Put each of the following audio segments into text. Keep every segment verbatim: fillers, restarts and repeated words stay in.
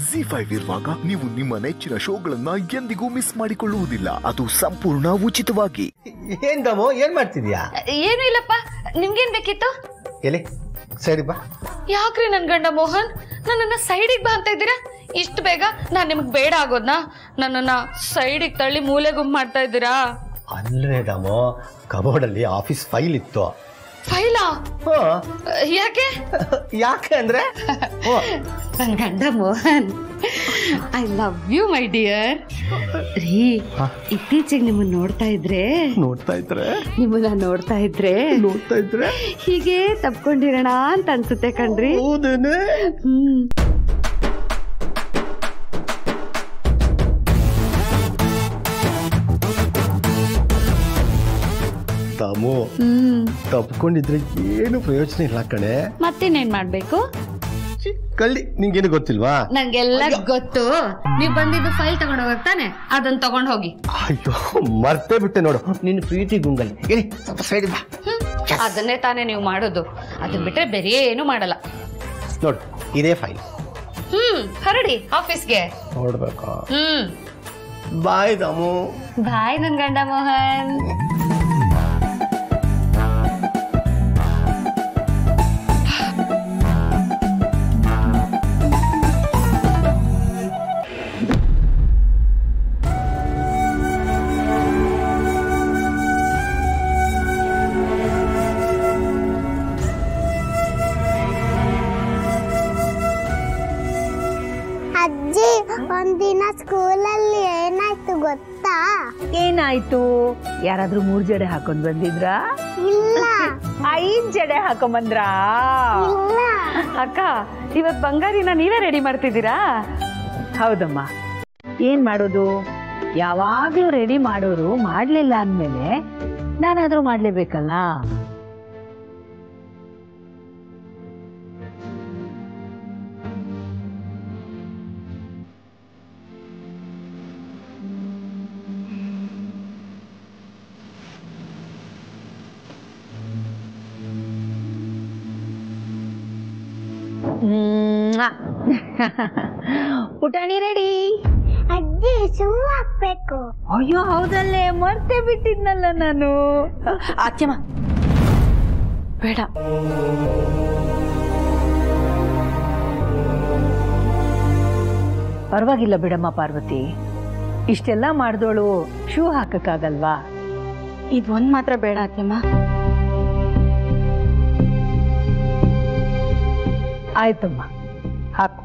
G five ಇರುವಾಗ ನೀವು ನಿಮ್ಮ ನೆಚ್ಚಿನ ಶೋಗಳನ್ನ ಎಂದಿಗೂ ಮಿಸ್ ಮಾಡಿಕೊಳ್ಳುವುದಿಲ್ಲ. ಅದು ಸಂಪೂರ್ಣ ಉಚಿತವಾಗಿ. ಏನ್ ದಮೋ ಏನ್ ಮಾಡ್ತಿದ್ಯಾ? ಏನು ಇಲ್ಲಪ್ಪ, ನಿಮ್ಗೇನ್ ಬೇಕಿತ್ತು? ಎಲ್ಲಿ ಸೈಡ್ ಬಾ. ಯಾಕ್ರಿ ನನ್ ಗಂಡ ಮೋಹನ್ ನನ್ನನ್ನ ಸೈಡಿಗೆ ಬಾ ಅಂತ ಇದ್ದೀರಾ? ಇಷ್ಟು ಬೇಗ ನಾನ್ ನಿಮ್ಗ್ ಬೇಡ ಆಗೋದ್ನಾ? ನನ್ನನ್ನ ಸೈಡಿಗೆ ತಳ್ಳಿ ಮೂಲೆ ಗುಂಪು ಮಾಡ್ತಾ ಇದ್ದೀರಾ? ಅಲ್ವೇ ದಮೋ, ಕಬೋರ್ಡ್ ಅಲ್ಲಿ ಆಫೀಸ್ ಫೈಲ್ ಇತ್ತು. ಫೈಲಾ? ಯಾಕೆ ಯಾಕೆ ಅಂದ್ರೆ ನನ್ ಗಂಡ Mohan, I love you my dear. ರೀ, ಇತ್ತೀಚೆಗೆ ನಿಮ್ಮನ್ನ ನೋಡ್ತಾ ಇದ್ರೆ ನೋಡ್ತಾ ಇದ್ರೆ ನಿಮ್ಮನ್ನ ನೋಡ್ತಾ ಇದ್ರೆ ನೋಡ್ತಾ ಇದ್ರೆ ಹೀಗೆ ತಪ್ಕೊಂಡಿರೋಣ ಅಂತ ಅನ್ಸುತ್ತೆ ಕಣ್ರಿ. ಹೌದೇನೆ? ಹ್ಮ್. ದಮೋ, ತಪ್ಕೊಂಡಿದ್ರೆ ಏನು ಪ್ರಯೋಜನ ಇಲ್ಲ ಕಣೆ. ಮತ್ತಿನ್ನೇನ್ ಮಾಡ್ಬೇಕು? ಕಳ್ಳಿ, ನಿಂಗೇನು ಗೊತ್ತಿಲ್ವಾ? ನಂಗೆಲ್ಲ ಗೊತ್ತು. ನೀವ್ ಬಂದಿದ್ದು ಫೈಲ್ ತಗೊಂಡ್ ಹೋಗ್ತಾನೆ, ಅದನ್ನ ತಗೊಂಡ್ ಹೋಗಿ. ಅಯ್ಯೋ, ಮರ್ತೇ ಬಿಟ್ಟೆ ನೋಡು ನಿನ್ನ ಪ್ರೀತಿ ಗುಂಗಲ್ಲಿ. ಏನಿ ಸ್ವಲ್ಪ ಸೈಡ್ ಬಾ. ಅದನ್ನೇ ತಾನೇ ನೀವು ಮಾಡೋದು. ಅದನ್ನ ಬಿಟ್ರೆ ಬೇರೆ ಏನು ಮಾಡಲ್ಲ. ನೋಡು, ಇದೇ ಫೈಲ್. ಹ್ಮ್, ಹೊರಡಿ ಆಫೀಸ್ಗೆ. ನೋಡ್ಬೇಕಾ? ಹ್ಮ್. ಬಾಯ್ ದಮೋ. ಬಾಯ್ ನನ್ ಗಂಡ ಮೋಹನ್. ಅಜ್ಜಿ, ಒಂದಿನ ಸ್ಕೂಲಲ್ಲಿ ಏನಾಯ್ತು ಗೊತ್ತಾ? ಏನಾಯ್ತು? ಯಾರಾದ್ರೂ ಮೂರ್ ಜಡೆ ಹಾಕೊಂಡ್ ಬಂದಿದ್ರಾ? ಇಲ್ಲ. ಐದ್ ಜಡೆ ಹಾಕೊಂಡ್ ಬಂದ್ರಾ? ಇಲ್ಲ. ಅಕ್ಕ, ಇವತ್ ಬಂಗಾರಿನ ನೀವೇ ರೆಡಿ ಮಾಡ್ತಿದ್ದೀರಾ? ಹೌದಮ್ಮ. ಏನ್ ಮಾಡೋದು, ಯಾವಾಗ್ಲೂ ರೆಡಿ ಮಾಡೋರು ಮಾಡ್ಲಿಲ್ಲ ಅಂದ್ಮೇಲೆ ನಾನಾದ್ರೂ ಮಾಡ್ಲೇಬೇಕಲ್ಲ. ಪುಟಾಣಿ ರೆಡಿ. ಅಜ್ಜಿ, ಶೂ ಹಾಕ್ಬೇಕು. ಅಯ್ಯೋ ಹೌದಲ್ಲೇ, ಮರ್ತೇ ಬಿಟ್ಟಿದ್ನಲ್ಲ ನಾನು. ಆತ್ಯಮ್ಮ ಬೇಡ. ಪರವಾಗಿಲ್ಲ ಬಿಡಮ್ಮ ಪಾರ್ವತಿ, ಇಷ್ಟೆಲ್ಲ ಮಾಡ್ದೋಳು ಶೂ ಹಾಕಕ್ಕಾಗಲ್ವಾ? ಇದ್ ಒಂದ್ ಮಾತ್ರ ಬೇಡ ಆತ್ಯಮ್ಮ. ಆಯ್ತಮ್ಮ, ಹಾಕು.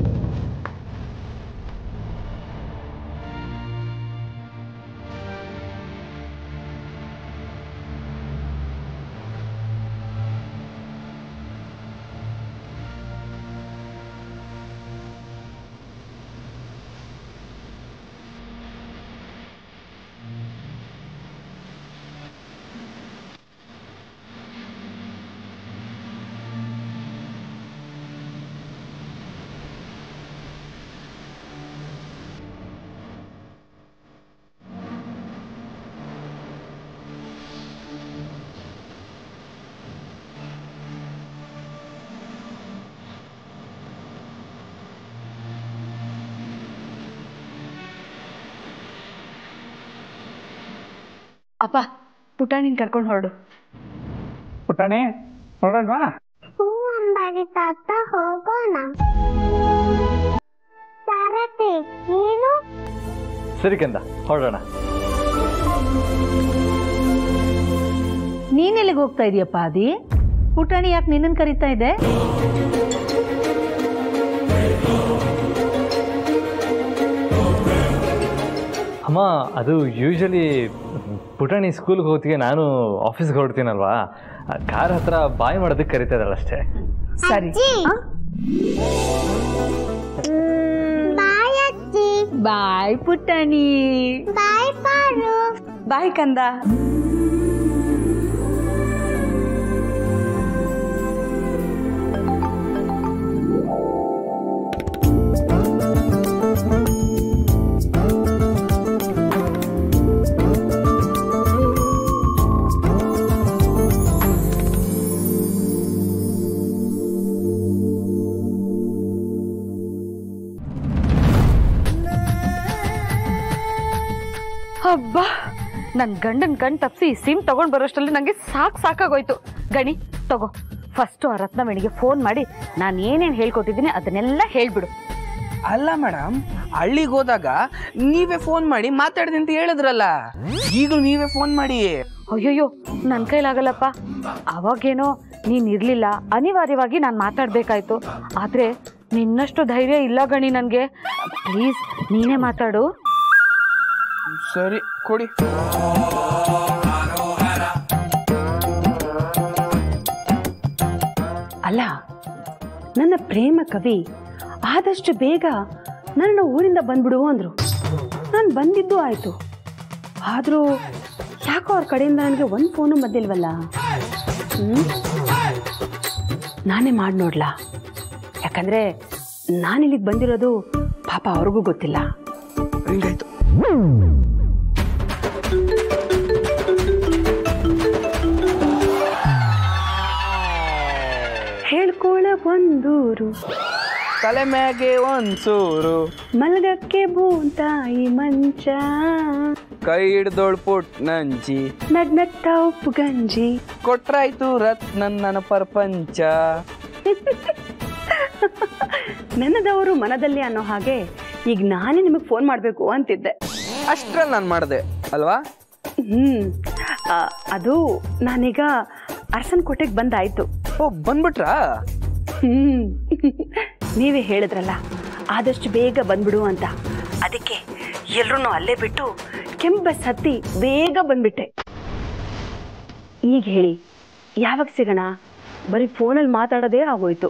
ಅಪ್ಪ, ಪುಟಾಣಿನ್ ಕರ್ಕೊಂಡು ಹೊರಡು. ಪುಟಾಣಿ ಹೊರಡೋಣ? ಹೂ ಅಂಬಾರಿ ತಾತ, ಹೋಗೋಣ. ಸಾರಥಿ, ನೀನು? ಸರಿ ಕಂದ, ಹೊರಡೋಣ. ನೀನೆಲ್ಲಿಗೆ ಹೋಗ್ತಾ ಇದೀಯಪ್ಪ ಆದಿ? ಪುಟಾಣಿ ಯಾಕೆ ನಿನ್ನನ್ ಕರೀತಾ ಇದೆ? ಅಮ್ಮ, ಅದು ಯೂಶಲಿ ಪುಟಾಣಿ ಸ್ಕೂಲ್ಗೆ ಹೋಗ್ತಿಗೆ ನಾನು ಆಫೀಸ್ಗೆ ಹೊರಡ್ತೀನಲ್ವಾ, ಕಾರ್ ಹತ್ರ ಬಾಯ್ ಮಾಡೋದಕ್ಕೆ ಕರಿತಾ ಇದ್ದಾಳೆ ಅಷ್ಟೇ. ಸರಿ. ಬಾಯ್ ಅಜ್ಜಿ. ಬಾಯ್ ಪುಟಾಣಿ. ಬಾಯ್ ಪಾರು. ಬಾಯ್ ಕಂದ. ಹಬ್ಬಾ ನನ್ನ ಗಂಡನ ಕಣ್ ತಪ್ಪಿಸಿ ಸಿಮ್ ತಗೊಂಡ್ ಬರೋಷ್ಟರಲ್ಲಿ ನಂಗೆ ಸಾಕು ಸಾಕಾಗೋಯ್ತು. ಗಣಿ ತಗೋ, ಫಸ್ಟು ಆ ರತ್ನವೇಣಿಗೆ ಫೋನ್ ಮಾಡಿ ನಾನು ಏನೇನು ಹೇಳ್ಕೊಟ್ಟಿದ್ದೀನಿ ಅದನ್ನೆಲ್ಲ ಹೇಳ್ಬಿಡು. ಅಲ್ಲ ಮೇಡಮ್, ಹಳ್ಳಿಗೆ ಹೋದಾಗ ನೀವೇ ಫೋನ್ ಮಾಡಿ ಮಾತಾಡ್ದೆ ಅಂತ ಹೇಳಿದ್ರಲ್ಲ, ಈಗಲೂ ನೀವೇ ಫೋನ್ ಮಾಡಿ. ಅಯ್ಯೋಯ್ಯೋ ನನ್ನ ಕೈಲಾಗಲ್ಲಪ್ಪ. ಅವಾಗೇನೋ ನೀನು ಇರಲಿಲ್ಲ, ಅನಿವಾರ್ಯವಾಗಿ ನಾನು ಮಾತಾಡಬೇಕಾಯ್ತು. ಆದರೆ ನಿನ್ನಷ್ಟು ಧೈರ್ಯ ಇಲ್ಲ ಗಣಿ ನನಗೆ. ಪ್ಲೀಸ್ ನೀನೇ ಮಾತಾಡು. ಸರಿ ಕೊಡಿ. ಅಲ್ಲ, ನನ್ನ ಪ್ರೇಮ ಕವಿ ಆದಷ್ಟು ಬೇಗ ನನ್ನ ಊರಿಂದ ಬಂದ್ಬಿಡು ಅಂದರು. ನಾನು ಬಂದಿದ್ದು ಆಯಿತು. ಆದರೂ ಯಾಕೋ ಅವ್ರ ಕಡೆಯಿಂದ ನನಗೆ ಒಂದು ಫೋನು ಬಂದಿಲ್ವಲ್ಲ. ಹ್ಞೂ ನಾನೇ ಮಾಡಿ ನೋಡ್ಲಾ? ಯಾಕಂದರೆ ನಾನಿಲ್ಲಿಗೆ ಬಂದಿರೋದು ಪಾಪ ಅವ್ರಿಗೂ ಗೊತ್ತಿಲ್ಲ. ಹಿಂಗಾಯ್ತು. ಹೇಳ್ಕೊಳ ಒಂದೂರು, ತಲೆ ಮ್ಯಾಗೆ ಒಂದ್ಸೂರು, ಮಲ್ಗಕ್ಕೆ ಭೂತಾಯಿ ಮಂಚ, ಕೈ ಹಿಡ್ದೋಳ್ ಪುಟ್ ನಂಜಿ, ನಗ್ನಗ್ತಾ ಉಪ್ಪು ಗಂಜಿ, ಕೊಟ್ರಾಯ್ತು ರತ್ನನ್ ನನ್ನ ಪ್ರಪಂಚ. ನನ್ನದವರು ಮನದಲ್ಲಿ ಅನ್ನೋ ಹಾಗೆ ಈಗ ನಾನೇ ನಿಮಗೆ ಫೋನ್ ಮಾಡಬೇಕು ಅಂತಿದ್ದೆ. ಅಷ್ಟ್ರಲ್ಲಿ ನಾನು ಮಾಡಿದೆ ಅಲ್ವಾ? ಹ್ಮ್ ಆ, ಅದು ನಾನೀಗ ಅರಸನಕೋಟೆಗೆ ಬಂದಾಯ್ತು. ಓ ಬಂದ್ಬಿಟ್ರಾ? ಹ್ಮ್ ನೀವೇ ಹೇಳಿದ್ರಲ್ಲ ಆದಷ್ಟು ಬೇಗ ಬಂದ್ಬಿಡು ಅಂತ, ಅದಕ್ಕೆ ಎಲ್ರೂ ಅಲ್ಲೇ ಬಿಟ್ಟು ಕೆಂಪು ಬಸ್ ಹತ್ತಿ ಬೇಗ ಬಂದ್ಬಿಟ್ಟೆ. ಈಗ ಹೇಳಿ ಯಾವಾಗ ಸಿಗೋಣ? ಬರೀ ಫೋನಲ್ಲಿ ಮಾತಾಡೋದೇ ಆಗೋಯ್ತು.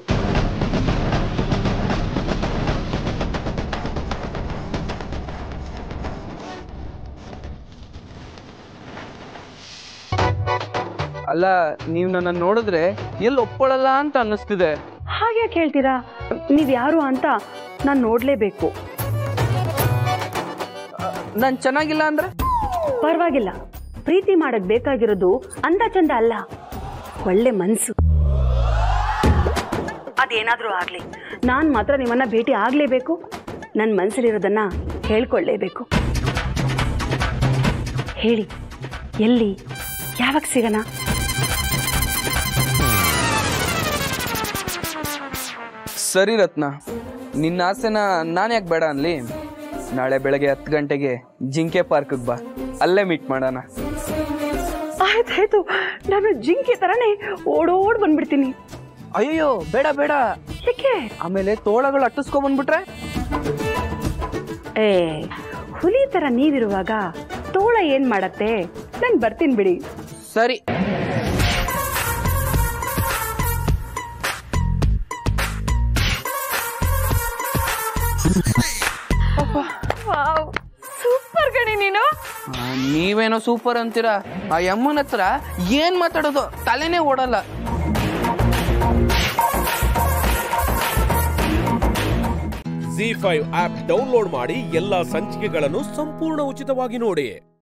ಅಲ್ಲ, ನೀವು ನನ್ನ ನೋಡಿದ್ರೆ ಎಲ್ಲಿ ಒಪ್ಕೊಳ್ಳಲ್ಲ ಅಂತ ಅನ್ನಿಸ್ತಿದೆ. ಹಾಗೆ ಕೇಳ್ತೀರಾ? ನೀವು ಯಾರು ಅಂತ ನಾನು ನೋಡಲೇಬೇಕು. ನಾನು ಚೆನ್ನಾಗಿಲ್ಲ ಅಂದ್ರೆ? ಪರವಾಗಿಲ್ಲ, ಪ್ರೀತಿ ಮಾಡಕ್ ಬೇಕಾಗಿರೋದು ಅಂದ ಚಂದ ಅಲ್ಲ, ಒಳ್ಳೆ ಮನ್ಸು. ಅದೇನಾದ್ರೂ ಆಗ್ಲಿ, ನಾನು ಮಾತ್ರ ನಿಮ್ಮನ್ನ ಭೇಟಿ ಆಗ್ಲೇಬೇಕು. ನನ್ನ ಮನ್ಸಲ್ಲಿರೋದನ್ನ ಹೇಳ್ಕೊಳ್ಳೇಬೇಕು. ಹೇಳಿ, ಎಲ್ಲಿ, ಯಾವಾಗ ಸಿಗೋಣ? ಸರಿ ರತ್ನ, ನಿನ್ನ ಆಸೆನ ನಾನು ಯಾಕೆ ಬೇಡ ಅನ್ಲಿ? ನಾಳೆ ಬೆಳಗ್ಗೆ ಹತ್ತು ಗಂಟೆಗೆ ಜಿಂಕೆ ಪಾರ್ಕ್ಗೆ ಬಾ, ಅಲ್ಲೇ ಮೀಟ್ ಮಾಡೋಣ. ಆಯ್ತಾಯ್ತು, ನಾನು ಜಿಂಕೆ ತರನೇ ಓಡೋಡ್ ಬಂದ್ಬಿಡ್ತೀನಿ. ಅಯ್ಯೋ ಬೇಡ ಬೇಡ, ಯಾಕೆ? ಆಮೇಲೆ ತೋಳಗಳು ಅಟ್ಟಿಸ್ಕೊಂಡ್ ಬಂದ್ಬಿಟ್ರೆ? ಏ ಹುಲಿ ತರ ನೀವಿರುವಾಗ ತೋಳ ಏನ್ ಮಾಡತ್ತೆ? ನಾನು ಬರ್ತೀನಿ ಬಿಡಿ. ಸರಿ. ಸೂಪರ್ ಗಣಿ ನೀನು. ನೀವೇನೋ ಸೂಪರ್ ಅಂತೀರಾ, ಆ ಯಮ್ಮನ ಹತ್ರ ಏನ್ ಮಾತಾಡೋದು ತಲೆನೇ ಓಡಲ್ಲ. ಜಿ ಫೈವ್ ಆಪ್ ಡೌನ್ಲೋಡ್ ಮಾಡಿ ಎಲ್ಲಾ ಸಂಚಿಕೆಗಳನ್ನು ಸಂಪೂರ್ಣ ಉಚಿತವಾಗಿ ನೋಡಿ.